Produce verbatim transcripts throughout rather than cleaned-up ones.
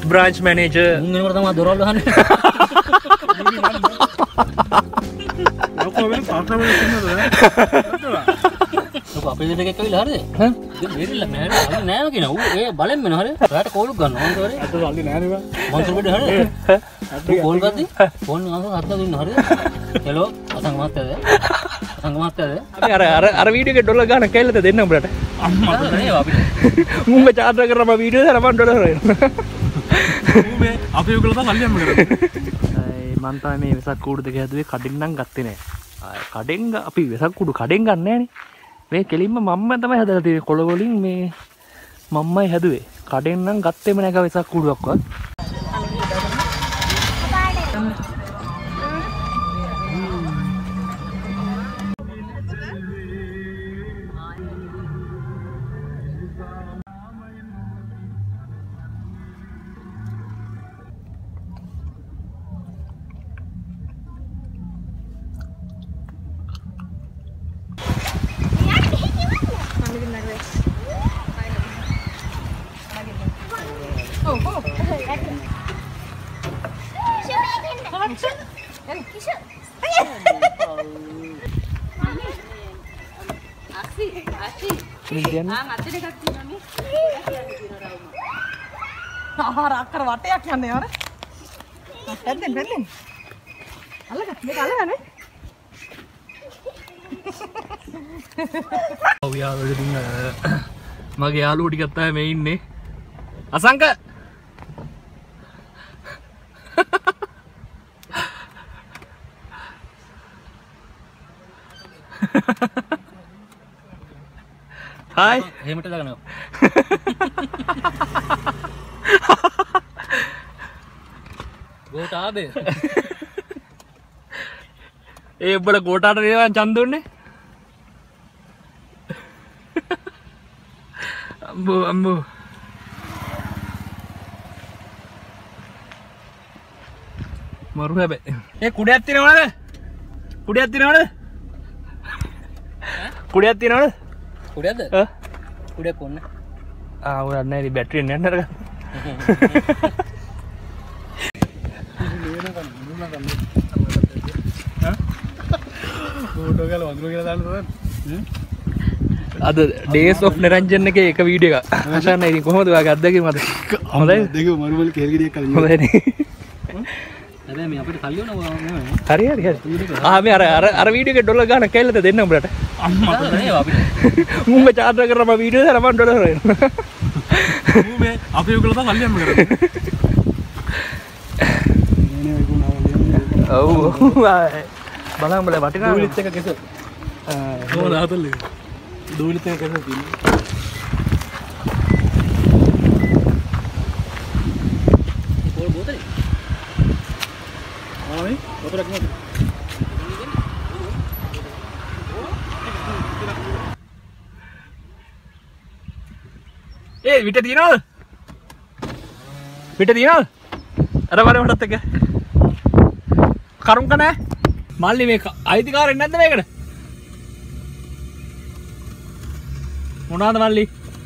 branch manager. මුං එනකොට තමයි දොරවල් වහන්නේ. ඔක්කොම පාස්වර්ඩ් එක ඉන්නද? ඔක අපේ දෙයක් ඇවිල්ලා හරිද? හ්ම්. ඉතින් මෙරිලා නෑ නෑ කියනවා. ඌ ඒ බලෙන් මෙන්න හරිද? ඔයාට කෝලුක් ගන්නවා මොකද හරිද? අත සල්ලි නෑ නේ බං. මන්තර බඩ හරිද? ඌ කෝල් ගද්දි ෆෝන් අංශ හත්දා දුන්න හරිද? හෙලෝ අසංග මහත්තයාද? අසංග මහත්තයාද? අපි අර අර අර වීඩියෝ එකේ ඩොලර් ගානක් කැල්ලද දෙන්න උඹලට. අම්මා නේ අපිට. මුඹ චාර්ජ් කරලා මම වීඩියෝ දාලා මම ඩොලර් වෙනවා. ඌ මේ අපි උගල තමයි සල්ලි අම්ම කරන්නේ. මන් තමයි මේ වෙසක් කූඩු දෙක හැදුවේ කඩෙන් නම් ගත්තේ නෑ. කඩෙන් අපි වෙසක් කූඩු කඩෙන් ගන්න නෑනේ. මේ කෙලින්ම මම්ම තමයි හදලා තියෙන්නේ කොළ වලින් මේ මම්මයි හැදුවේ. කඩෙන් නම් ගත්තේම නෑ වෙසක් කූඩුවක්වත්. අක්කර වටයක් යන්නේ අර. පැද්දෙන් පැද්දෙන්. අල්ලගන්න මේක අල්ලගන්න. ඔව් යාළුවෝ ඉතින් මගේ යාළුවෝ ටිකක් තමයි මේ ඉන්නේ. අසංක Hai. එහෙමට දාගනවා. ගෝඨාබේ. ඒ උඹලා ගෝඨාට නේද ඡන්ද දුන්නේ? අම්බෝ අම්බෝ. මරු හැබැයි. ඒ කුඩයක් තියනවද? කුඩයක් තියනවද? කුඩයක් තියනවද? කුඩයක්ද? ආ කුඩයක් ඕනේ. ආ උරන්නේ නැහැ බැටරි එක යන්න අරගන්න. ෆෝටෝ ගාලා වඳුර කියලා දාන්න තමයි. අද Days of Niranjan එකේ එක වීඩියෝ එකක්. අහන්න ඉතින් කොහොමද ඔයාගේ අත්දැකීම අද? හොඳයි. දෙක මරුවල කෙල් ගෙඩියක් කලින්. හොඳයි නේ. හැබැයි මේ අපිට කල්ලි වෙනවා නෙමෙයි. හරි හරි හරි. ආ මේ අර අර අර වීඩියෝ එකේ ඩොලර් ගානක් කැල්ලද දෙන්න උඹලට. අම්මා නේ අපිට. මුඹ චාර්ජ් කරලා මම වීඩියෝ දාලා මම ඩොලර් වෙනවා. ඌ මේ අපි උගල තමයි සල්ලි අම්ම කරන්නේ. නේ නේ ඔව් බලන්න බලන්න වටිනා දූලිත් එක කෙස. කොහොමද හතල්ලේ? දූලිත් එක කෙස තියෙන්නේ. පොල් බෝතලේ. ආවේ වතුරක් නැති. ඒ විට තියනවද? විට තියනවද? අර වර වටත් එක. කරුම්ක නැහැ. මල්ලි මේ අයිතිකාරෙක් නැද්ද මේකට? මොනවාද මල්ලි?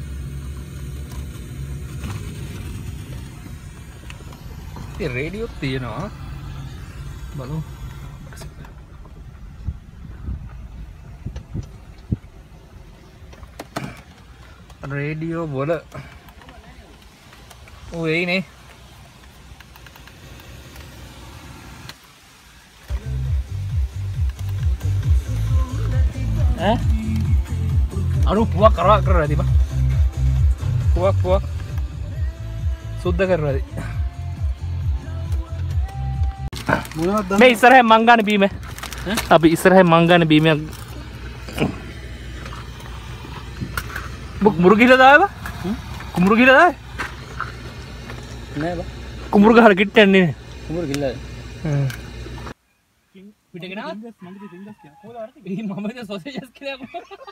ඒ රේඩියෝත් තියෙනවා. බලමු. රේඩියෝ වල ඔය එයිනේ. ඈ අරු පුවක් කරා කරලා දීපන්. පුවක් පුවක් සුද්ධ කරලා දී. මොනවද මේ ඉස්සරහින් මං ගන්න බීම. අපි ඉස්සරහින් මං ගන්න බීමක්. මුරු ගිහලා දායවා? කුඹුරු ගිහලා දාය? නෑ බා. කුඹුරු ගහලා කිට්ටන්නේ නේ. කුඹුරු ගිල්ලා. හ්ම්. පිටගෙන ආව? මගේ තින්දස් කිය. කොහොමද අර ඉතින් මම ඉතින් සොසේජස් කියලා.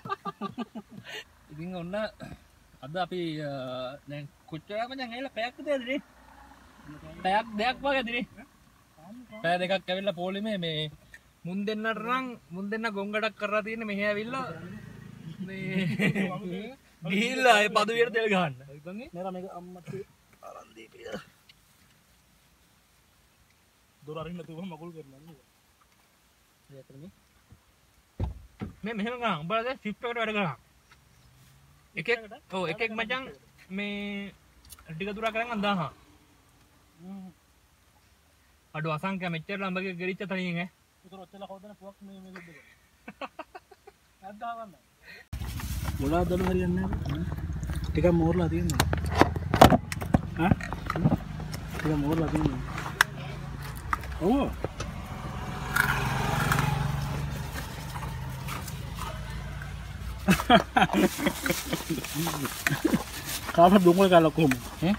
ඉතින් ඔන්න අද අපි දැන් කොච්චර මචං ඇවිල්ලා පැයක් විතරද නේ? පැයක් දෙයක් වගේ දිනේ. පැය දෙකක් ඇවිල්ලා පොලිමේ මේ මුන් දෙන්නට නම් මුන් දෙන්න ගොංගඩක් කරලා තියෙන මෙහෙ ඇවිල්ලා මේ ගිහිල්ලා ඒ පදවියට තෙල් ගහන්න. නේද මේක අම්මට අරන් දීපිය. දොර අරින්න නැතුව මකුල් කරනවා නේද? මේ මෙහෙම ගන්න. උඹලා ෂිප් එකට වැඩ කරා. එකෙක් ඔව් එකෙක් මචං මේ ටික දුරක් කරන් අන්දාහා. අඩු අසංඛ්‍ය මෙච්චර ළඹගේ ගෙරිච්ච තනියෙන් ඈ. උතර ඔච්චර හොදන පුවක් මේ මේ දෙක. අද්දා ගන්න. මොලා දළු හරියන්නේ නැහැ. ටිකක් මෝරලා තියෙනවා. හා? ටිකක් මෝරලා තියෙනවා. ඔව්. කාප දුංගල කාලා කොහොම ඈ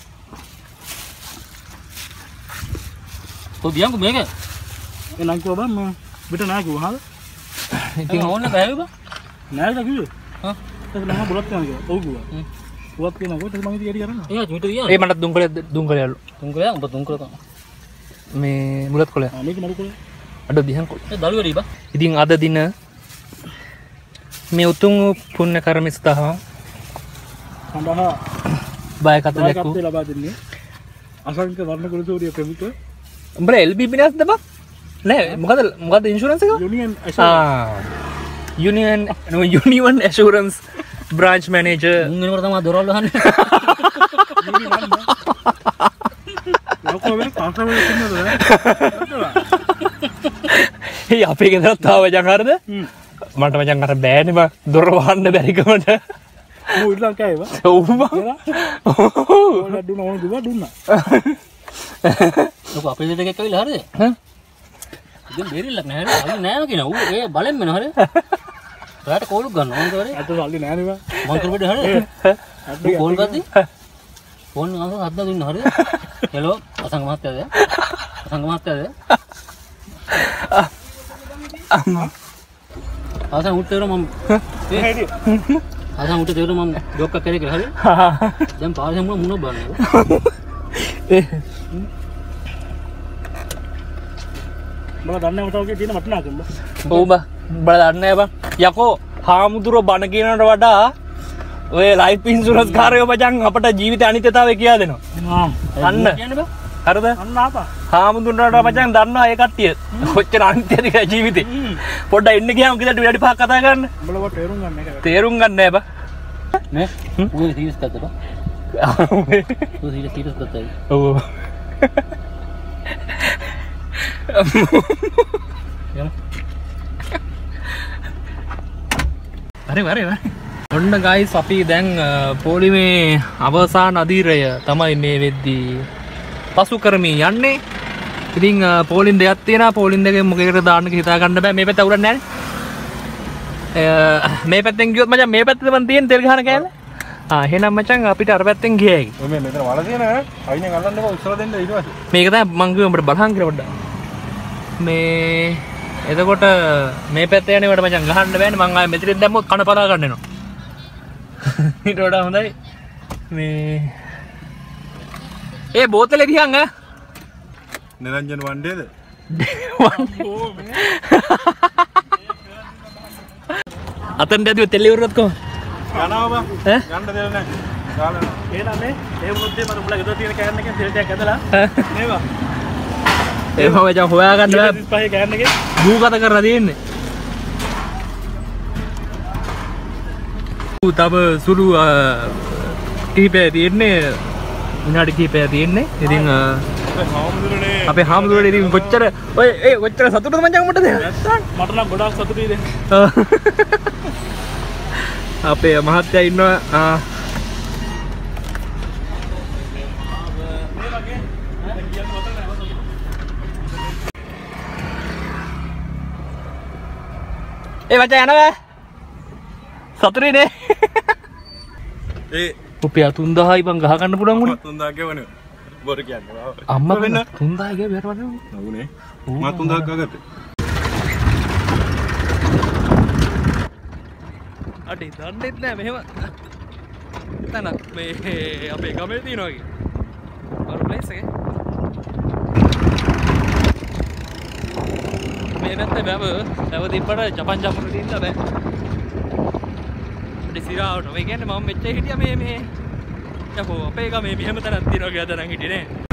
කොදියන්කෝ මේක එනං කිව්වා බං මම පිට නෑ කිව්වා හාද ඉතින් ඕන්න බෑවේ බං නෑද කිව්වේ හා ඒක නම් බුලත් යනවා කිව්වා ඔව් කිව්වා බුලත් කියනවා කොට මම ඉතින් එඩි කරන්නේ ඒ චුටි දියන ඒ මට දුංගලේ දුංගලේ යලු තුන්කලයා උඹ තුන්කල තමයි මේ මුලත් කොලේ ආ මේක මඩු කොලේ අඩ දිහන් කොලේ ඒ දළු වැඩි බං ඉතින් අද දින මේ උතුම් පුණ්‍ය කර්ම සඳහා සඳහා බයකත දැක්වූ බයකත් ලබා දෙන්නේ අසංක වර්ණ කුලසූරිය ප්‍රමුඛ උඹලා එල් බී බිනස්ද බං නෑ මොකද මොකද ඉන්ෂුරන්ස් එක යුනියන් ආ union union assurance branch manager මුන් වෙනකොට තමයි දොරවල් වහන්නේ ලොකෝ වෙන කාන්සර් වල ඉන්නද ඒ අපේ ගෙදරත් තාම මචං හරිද මට මචං අර බෑනේ බං දොර වහන්න බැරිකමට මෝ ඉල්ලන් කෑවා ඔව් බං ඔය දුන්න ඕන දුවා දුන්නා ලොකෝ අපේ දෙට එකක් ඇවිල්ලා හරිද හ්ම් ඉතින් බේරිල්ලක් නෑ නේද අලි නෑ කියන ඌ ඒ බලෙන් මෙන හරිද ඔයාට කෝලුක් ගන්න ඕනද කරේ අත සල්ලි නෑ නේ බං මං කරපෙඩ හරිද ඌ කෝල් ගත්තී ෆෝන් එක හද්දා දුන්න හරිද හෙලෝ අසංග මහත්තයාද අසංග මහත්තයාද අම්මා ආසන් උට තේර මම ඒ හැටි ආසන් උට තේර මම ජොක්ක කරේ කියලා හරි දැන් පාරේ මුණ මුණ බලන්නේ මම දන්නේ මතකේ තියෙන වටිනාකම ඔව් බං උඹලා දන්නේ නැහැ බං යකෝ හාමුදුරුවෝ බණ කියනකට වඩා ඔය ලයිෆ් ඉන්ෂුරන්ස් කාර්යෝ මචං අපට ජීවිතේ අනිත්‍යතාවය කියා දෙනවා ආ අන්න කියන්නේ බං හරිද අන්න ආපා හාමුදුරුවන්ට මචං දන්නවා ඒ කට්ටිය කොච්චර අනිත්‍යද කියලා ජීවිතේ පොඩ්ඩක් එන්න ගියාම කිලට විනාඩි පහක් කතා කරන්න උඹලව තේරුම් ගන්න එක තේරුම් ගන්න නෑ බං නේ ඌ සීරියස් ගත්තද ඌ සීරියස් සීරියස් ගත්තයි ඔව් යමු හරි හරි හරි ඔන්න ගයිස් අපි දැන් පොලිමේ අවසාන අධීරය තමයි මේ වෙද්දී පසු කරමින් යන්නේ. ඉතින් පොලින් දෙකක් තියෙනවා. පොලින් දෙකෙන් මොකේකට දාන්න කියලා හිතා ගන්න බෑ. මේ පැත්ත උරන්නේ නැහැ. මේ පැත්තෙන් ගියොත් මචං මේ පැත්තේ මන් තියෙන තෙල් ගහන කෑල්ල. ආ එහෙනම් මචං අපිට අර පැත්තෙන් ගියයි. ඔය මේ මෙතන වල තියෙන අයිනෙන් අල්ලන්න බෑ උස්සලා දෙන්න ඊට පස්සේ. මේක තමයි මං කිව්වේ උඹට බලහන් කියලා පොඩ්ඩක්. මේ එතකොට මේ පැත්තේ යන්නේ මට මචං ගහන්න බෑනේ. මං ආයේ මෙතනින් දැම්මොත් කන පලා ගන්න වෙනවා. ඊට වඩා හොඳයි මේ ඒ බෝතලේ දිහන් ඈ නිරංජන වණ්ඩේද අතෙන් දැදුවේ තෙල් ඉවරවත් කොහොමද යනවා බං ඈ යන්න දෙල නැහැ ගාලා එහෙනම් මේ ඒ වුණොත් මම උඹලා ගෙදර තියෙන කෑන් එකෙන් තෙල් ටිකක් ඇදලා නේවා ඒ මම මචං හොයා ගන්න බෑ තිස් පහේ කෑන් එකේ දූ කත කරලා තියෙන්නේ තව සුළු කිහිපය තියෙන්නේ විනාඩි කිහිපය තියෙන්නේ ඉතින් හාමුදුරනේ අපේ හාමුදුරුවෝ ඉතින් කොච්චර ඔය ඒ කොච්චර සතුටුද මචං උඹට දැන් මට නම් ගොඩාක් සතුටුයි දැන් අපේ මහත්තයා ඉන්නවා ඒ මචං යනවා සතුටුයිනේ ඒ රුපියල් තුන්දාහයි බං ගහ ගන්න පුළුවන් උනේ තුන්දා ගෙවනේ බොර කියන්නේ අම්මා වෙන තුන්දාහයි ගේ බැර වගේ උනේ මම තුන්දා ගගත්තේ අඩේ දන්නෙත් නෑ මෙහෙම තනක් මේ අපේ ගමේ තියෙනවා වගේ අර ප්ලේස් එකේ මේ නැත්නම් බෑව බෑව තිබ්බට ජපන් ජපන් දින්න බෑ සිරාවට ඔය කියන්නේ මම මෙච්චර හිටියා මේ මේ යකෝ අපේ ගමේ මෙහෙම තැනක් තියෙනවා කියලා දැනන් හිටියේ නේ